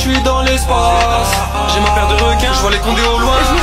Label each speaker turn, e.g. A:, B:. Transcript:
A: suis dans l'espace. J'ai ma paire de requins, je vois les condés au loin.